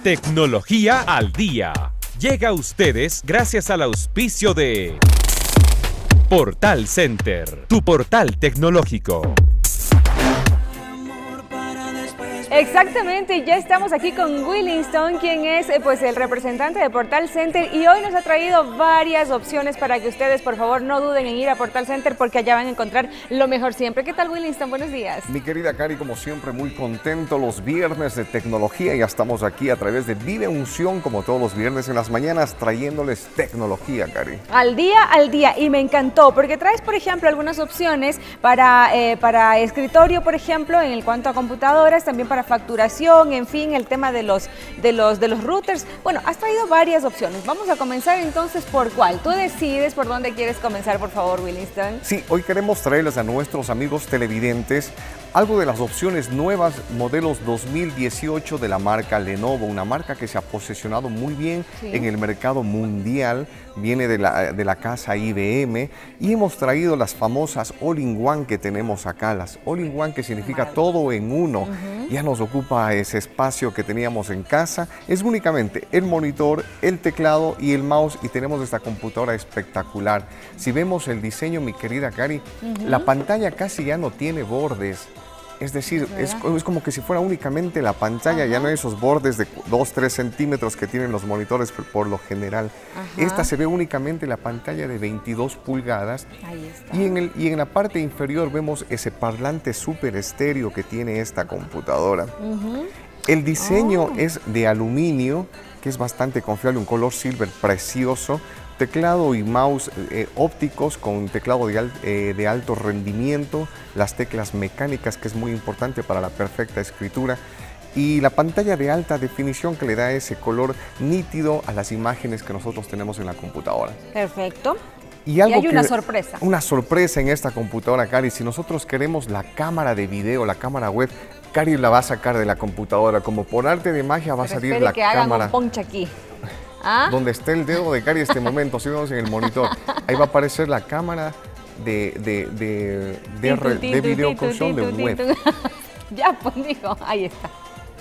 Tecnología al día. Llega a ustedes gracias al auspicio de Portal Center, tu portal tecnológico. Exactamente, ya estamos aquí con Willingston, quien es pues el representante de Portal Center, y hoy nos ha traído varias opciones para que ustedes por favor no duden en ir a Portal Center, porque allá van a encontrar lo mejor siempre. ¿Qué tal, Willingston? Buenos días. Mi querida Cari, como siempre, muy contento. Los viernes de tecnología, ya estamos aquí a través de Vive Unción, como todos los viernes en las mañanas, trayéndoles tecnología, Cari. Al día, y me encantó, porque traes, por ejemplo, algunas opciones para escritorio, por ejemplo, en cuanto a computadoras, también para facturación, en fin, el tema de los routers. Bueno, has traído varias opciones. Vamos a comenzar entonces por cuál. Tú decides por dónde quieres comenzar, por favor, Willingston. Sí, hoy queremos traerles a nuestros amigos televidentes algo de las opciones nuevas, modelos 2018 de la marca Lenovo, una marca que se ha posicionado muy bien en el mercado mundial, viene de la casa IBM, y hemos traído las famosas All-in-One que tenemos acá, las All-in-One, que significa todo en uno. Ya nos ocupa ese espacio que teníamos en casa, es únicamente el monitor, el teclado y el mouse, y tenemos esta computadora espectacular. Si vemos el diseño, mi querida Cari, la pantalla casi ya no tiene bordes. Es decir, es como que si fuera únicamente la pantalla, ya no hay esos bordes de 2-3 centímetros que tienen los monitores por lo general. Esta se ve únicamente la pantalla de 22 pulgadas. Ahí está. Y en la parte inferior vemos ese parlante súper estéreo que tiene esta computadora. El diseño es de aluminio, que es bastante confiable, un color silver precioso. Teclado y mouse ópticos con teclado de alto rendimiento, las teclas mecánicas, que es muy importante para la perfecta escritura, y la pantalla de alta definición que le da ese color nítido a las imágenes que nosotros tenemos en la computadora. Perfecto. Y hay una sorpresa. Una sorpresa en esta computadora, Cari. Si nosotros queremos la cámara de video, la cámara web, Cari la va a sacar de la computadora. Como por arte de magia va a salir la cámara. Hagan un ponche aquí. Donde esté el dedo de Cari en este momento, si vemos en el monitor, ahí va a aparecer la cámara de videocontrol de web. Ya, pues dijo, ahí está.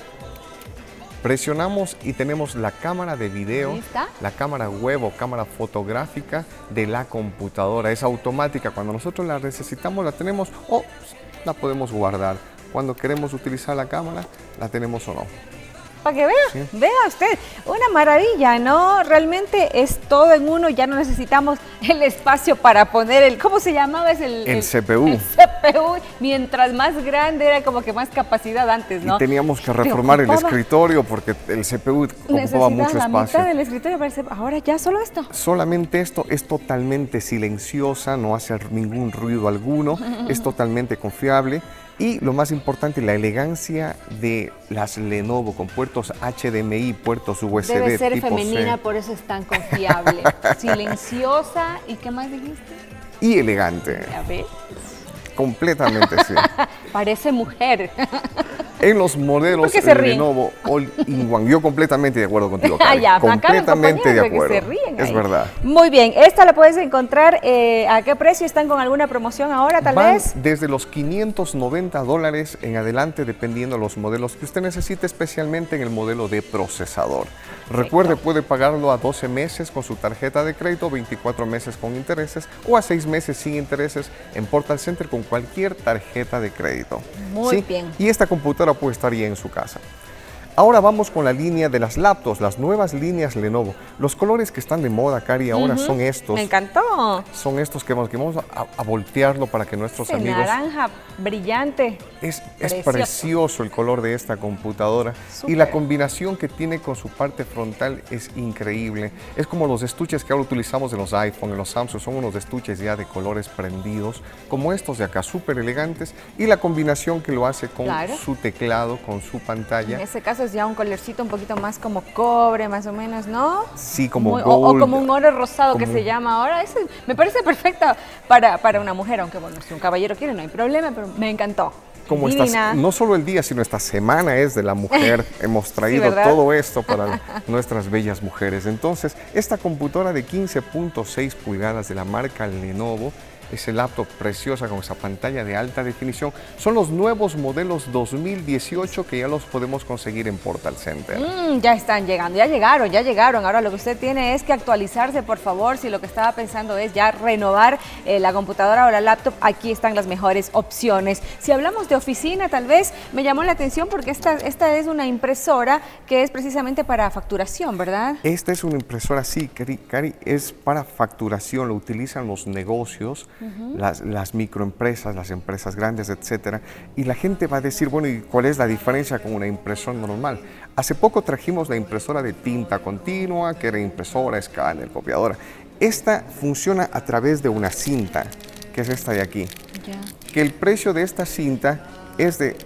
Presionamos y tenemos la cámara de video, la cámara web o cámara fotográfica de la computadora. Es automática, cuando nosotros la necesitamos la tenemos o la podemos guardar. Cuando queremos utilizar la cámara, la tenemos o no. Para que vea, vea usted, una maravilla, ¿no? Realmente es todo en uno, ya no necesitamos el espacio para poner el, ¿cómo se llamaba? Es el CPU. El CPU, mientras más grande era como que más capacidad antes, ¿no? Y teníamos que reformar el escritorio porque el CPU ocupaba mucho espacio. La mitad del escritorio, parece, ahora ya solo esto. Solamente esto, es totalmente silenciosa, no hace ningún ruido alguno, es totalmente confiable. Y lo más importante, la elegancia de las Lenovo con puertos HDMI, puertos USB. Debe ser tipo femenina, C. por eso es tan confiable. Silenciosa, ¿y qué más dijiste? Y elegante. ¿Ya ves? Completamente, sí. Parece mujer. En los modelos Lenovo All-in-One. Yo completamente de acuerdo contigo, Karen. Completamente de acuerdo. Que se ríen es ahí. Verdad. Muy bien, esta la puedes encontrar. ¿A qué precio están con alguna promoción ahora, tal vez? Desde los $590 en adelante, dependiendo de los modelos que usted necesite, especialmente en el modelo de procesador. Recuerde, puede pagarlo a 12 meses con su tarjeta de crédito, 24 meses con intereses o a 6 meses sin intereses en Portal Center con cualquier tarjeta de crédito. Muy bien. Y esta computadora puede estar ya en su casa. Ahora vamos con la línea de las laptops, las nuevas líneas Lenovo. Los colores que están de moda, Cari, ahora son estos. Me encantó. Son estos que vamos a voltearlo para que nuestros amigos... naranja brillante. Es precioso el color de esta computadora. Y la combinación que tiene con su parte frontal es increíble. Es como los estuches que ahora utilizamos en los iPhone, en los Samsung. Son unos estuches ya de colores prendidos, como estos de acá, súper elegantes. Y la combinación que lo hace con su teclado, con su pantalla. En ese caso es ya un colorcito un poquito más como cobre, más o menos, ¿no? Sí, como gold. O como un oro rosado que se llama ahora. Ese me parece perfecta para una mujer, aunque bueno, si un caballero quiere no hay problema, pero me encantó. Como no solo el día, sino esta semana es de la mujer. Hemos traído todo esto para nuestras bellas mujeres. Entonces, esta computadora de 15.6 pulgadas de la marca Lenovo ese laptop preciosa con esa pantalla de alta definición. Son los nuevos modelos 2018 que ya los podemos conseguir en Portal Center. Ya están llegando, ya llegaron. Ahora lo que usted tiene es que actualizarse, por favor. Si lo que estaba pensando es ya renovar la computadora o la laptop, aquí están las mejores opciones. Si hablamos de oficina, tal vez me llamó la atención porque esta es una impresora que es precisamente para facturación, ¿verdad? Esta es una impresora, sí, Cari, es para facturación, lo utilizan los negocios, las microempresas, las empresas grandes, etcétera. Y la gente va a decir, bueno, ¿y cuál es la diferencia con una impresora normal? Hace poco trajimos la impresora de tinta continua, que era impresora, escáner, copiadora. Esta funciona a través de una cinta, que es esta de aquí. Que el precio de esta cinta es de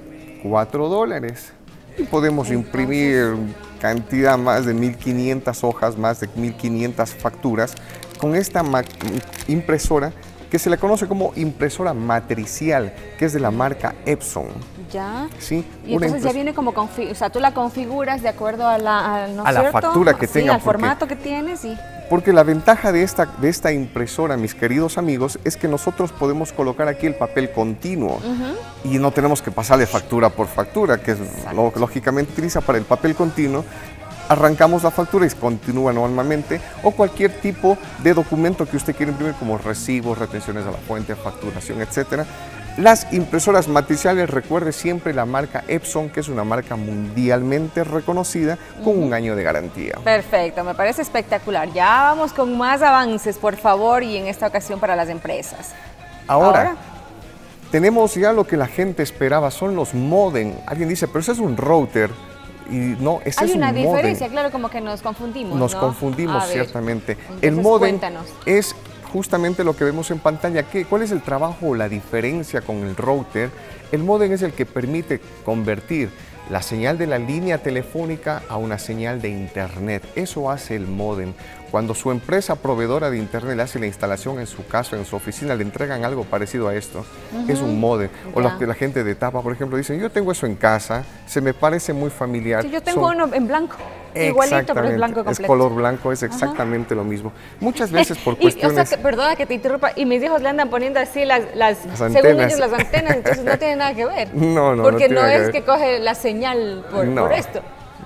$4. Y podemos imprimir cantidad más de 1.500 hojas, más de 1.500 facturas con esta impresora que se le conoce como impresora matricial, que es de la marca Epson. Ya. Sí. Y entonces ya viene como, o sea, tú la configuras de acuerdo a la, la factura que tenga. Al formato que tienes, sí. Porque la ventaja de esta impresora, mis queridos amigos, es que nosotros podemos colocar aquí el papel continuo y no tenemos que pasarle factura por factura, que es lo que lógicamente utiliza para el papel continuo. Arrancamos la factura y continúa normalmente, o cualquier tipo de documento que usted quiera imprimir, como recibos, retenciones a la fuente, facturación, etcétera. Las impresoras matriciales, recuerde siempre la marca Epson, que es una marca mundialmente reconocida con un año de garantía. Perfecto, me parece espectacular. Ya vamos con más avances, por favor, y en esta ocasión para las empresas. Ahora tenemos ya lo que la gente esperaba, son los modem. Alguien dice, pero eso es un router. Y no, ese es un modem. Hay una diferencia, claro, como que nos confundimos, Nos confundimos, ciertamente. Entonces, el modem cuéntanos. es justamente lo que vemos en pantalla. ¿Cuál es el trabajo o la diferencia con el router? El modem es el que permite convertir la señal de la línea telefónica a una señal de internet. Eso hace el modem. Cuando su empresa proveedora de internet le hace la instalación en su casa, en su oficina, le entregan algo parecido a esto. Es un modem. O la gente de Tapa, por ejemplo, dicen, yo tengo eso en casa, se me parece muy familiar. Sí, yo tengo uno en blanco. Igualito, pero es blanco completo. Es color blanco, es exactamente lo mismo. Muchas veces por cuestiones... O sea, perdona que te interrumpa, y mis hijos le andan poniendo así las antenas. Según ellos, las antenas, entonces no tiene nada que ver. No, porque no es que coge la señal por esto.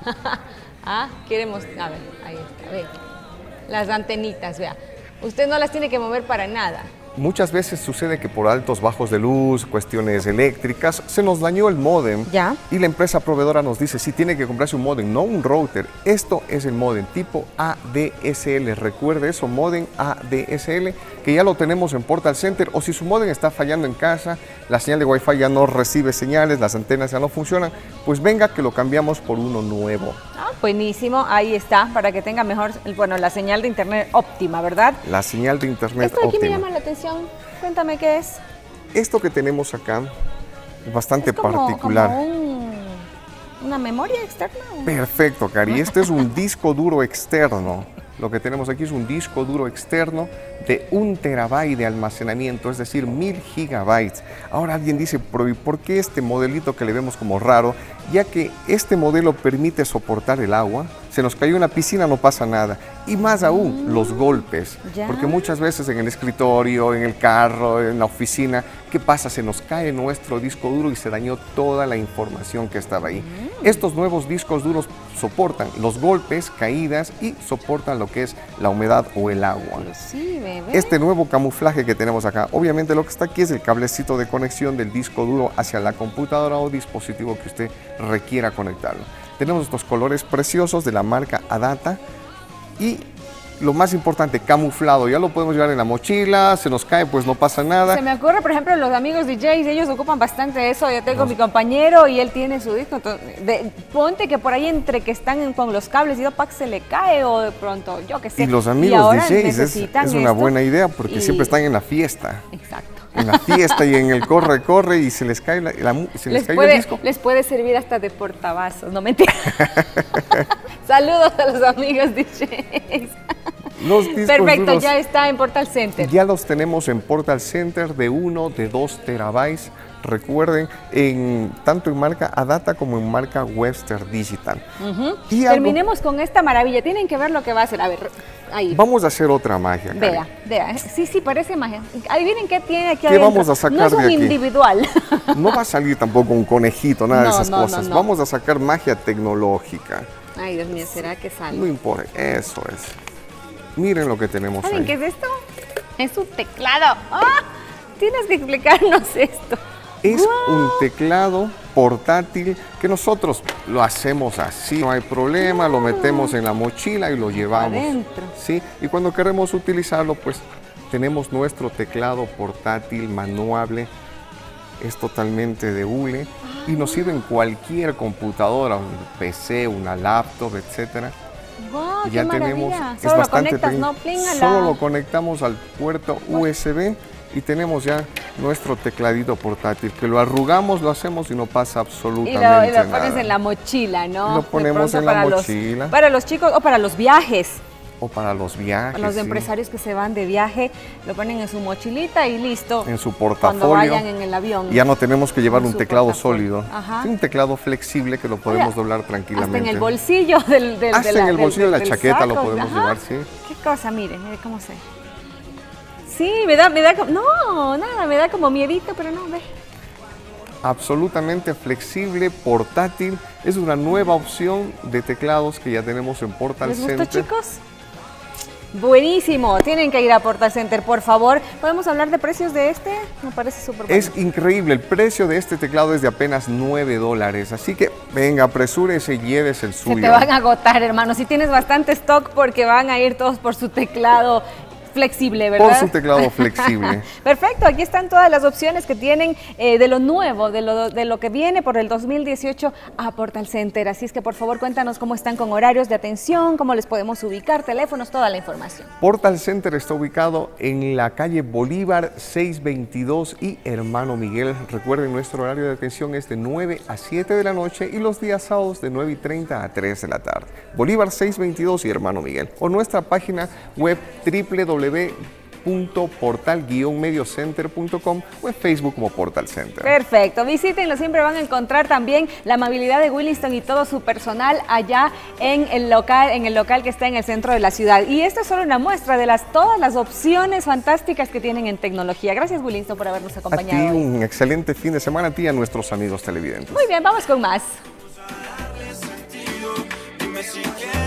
Queremos... A ver, ahí está, ve. Las antenitas, vea. Usted no las tiene que mover para nada. Muchas veces sucede que por altos bajos de luz, cuestiones eléctricas, se nos dañó el módem. Y la empresa proveedora nos dice, sí, tiene que comprarse un módem, no un router. Esto es el módem tipo ADSL. Recuerde eso, módem ADSL, que ya lo tenemos en Portal Center. O si su módem está fallando en casa, la señal de Wi-Fi ya no recibe señales, las antenas ya no funcionan, pues venga que lo cambiamos por uno nuevo. Buenísimo, ahí está, para que tenga mejor, bueno, la señal de internet óptima, ¿verdad? La señal de internet óptima. Esto aquí me llama la atención. Cuéntame qué es. Esto que tenemos acá es bastante particular. Como ¿una memoria externa? Perfecto, Cari. Este es un disco duro externo. Lo que tenemos aquí es un disco duro externo de 1 terabyte de almacenamiento, es decir, 1000 gigabytes. Ahora alguien dice, pero ¿y por qué este modelito que le vemos como raro? Ya que este modelo permite soportar el agua, se nos cayó una piscina, no pasa nada. Y más aún, los golpes. Porque muchas veces en el escritorio, en el carro, en la oficina, ¿qué pasa? Se nos cae nuestro disco duro y se dañó toda la información que estaba ahí. Estos nuevos discos duros soportan los golpes, caídas y soportan lo que es la humedad o el agua. Sí, bebé. Este nuevo camuflaje que tenemos acá, obviamente lo que está aquí es el cablecito de conexión del disco duro hacia la computadora o dispositivo que usted requiera conectarlo. Tenemos estos colores preciosos de la marca Adata y lo más importante, camuflado. Ya lo podemos llevar en la mochila, se nos cae, pues no pasa nada. Se me ocurre, por ejemplo, los amigos DJs, ellos ocupan bastante eso. Yo tengo mi compañero y él tiene su disco. Entonces, ponte que por ahí entre que están con los cables y pack se le cae o de pronto, yo qué sé. Y los amigos DJs es una buena idea porque siempre están en la fiesta. Exacto. En la fiesta y en el corre y se les cae, el disco. Les puede servir hasta de portavasos, no mentira. Saludos a los amigos DJs. Los discos perfecto, duros, ya está en Portal Center. Ya los tenemos en Portal Center de 1, de 2 terabytes. recuerden, tanto en marca Adata como en marca Webster Digital. Y terminemos con esta maravilla. Tienen que ver lo que va a hacer. A ver, ahí. Vamos a hacer otra magia. Vea, vea. Sí, sí, parece magia. Adivinen qué tiene aquí ¿Qué adentro. vamos a sacar no es un de aquí? Individual. No va a salir tampoco un conejito, nada de esas cosas. No. Vamos a sacar magia tecnológica. Ay, Dios mío, ¿será que sale? No importa, eso es. Miren lo que tenemos ahí. ¿Saben qué es esto? Es un teclado. ¡Ah! Tienes que explicarnos esto. Es un teclado portátil que nosotros lo hacemos así, no hay problema, lo metemos en la mochila y lo llevamos. Adentro. Sí, y cuando queremos utilizarlo, pues tenemos nuestro teclado portátil manuable. Es totalmente de hule y nos sirve en cualquier computadora, un PC, una laptop, etcétera. Wow, Ya qué tenemos, maravilla. es Solo lo bastante conectas, pequeño. ¿no? Pling, a la- Solo lo conectamos al puerto USB y tenemos ya nuestro tecladito portátil, que lo arrugamos, lo hacemos y no pasa absolutamente y lo pones nada. en la mochila, ¿no? Lo De ponemos pronto en la para mochila. para los chicos o para los viajes. O para los viajes, Para los sí, empresarios que se van de viaje, lo ponen en su mochilita y listo. en su Cuando portafolio. vayan en el avión. Ya no tenemos que llevar En un su teclado portafolio. sólido. Ajá. Sí, un teclado flexible que lo podemos Mira, doblar tranquilamente. Hasta en el bolsillo Hasta en el bolsillo de la del chaqueta saco. lo podemos Ajá. llevar, sí. Qué cosa, mire cómo se. Sí, me da como, no, nada, me da como miedito, pero no, ve. Absolutamente flexible, portátil. Es una nueva opción de teclados que ya tenemos en Portal ¿Les gustó, Center. chicos? Buenísimo, tienen que ir a Portal Center, por favor. ¿Podemos hablar de precios de este? Me parece súper bueno. Es increíble, el precio de este teclado es de apenas $9, así que venga, apresúrese y llévese el suyo. Se te van a agotar, hermano. Si tienes bastante stock, porque van a ir todos por su teclado flexible, ¿verdad? Por su teclado flexible. Perfecto, aquí están todas las opciones que tienen de lo nuevo, de lo que viene por el 2018 a Portal Center. Así es que por favor cuéntanos cómo están con horarios de atención, cómo les podemos ubicar, teléfonos, toda la información. Portal Center está ubicado en la calle Bolívar 622 y Hermano Miguel. Recuerden, nuestro horario de atención es de 9 a 7 de la noche y los días sábados de 9:30 a 3 de la tarde. Bolívar 622 y Hermano Miguel. O nuestra página web www.portal-mediocenter.com o en Facebook como Portal Center. Perfecto, visítenlo, siempre van a encontrar también la amabilidad de Williston y todo su personal allá en el local que está en el centro de la ciudad. Y esto es solo una muestra de todas las opciones fantásticas que tienen en tecnología. Gracias, Williston, por habernos A ti acompañado hoy. un excelente fin de semana, a ti y a nuestros amigos televidentes. Muy bien, vamos con más. Dime si quieres.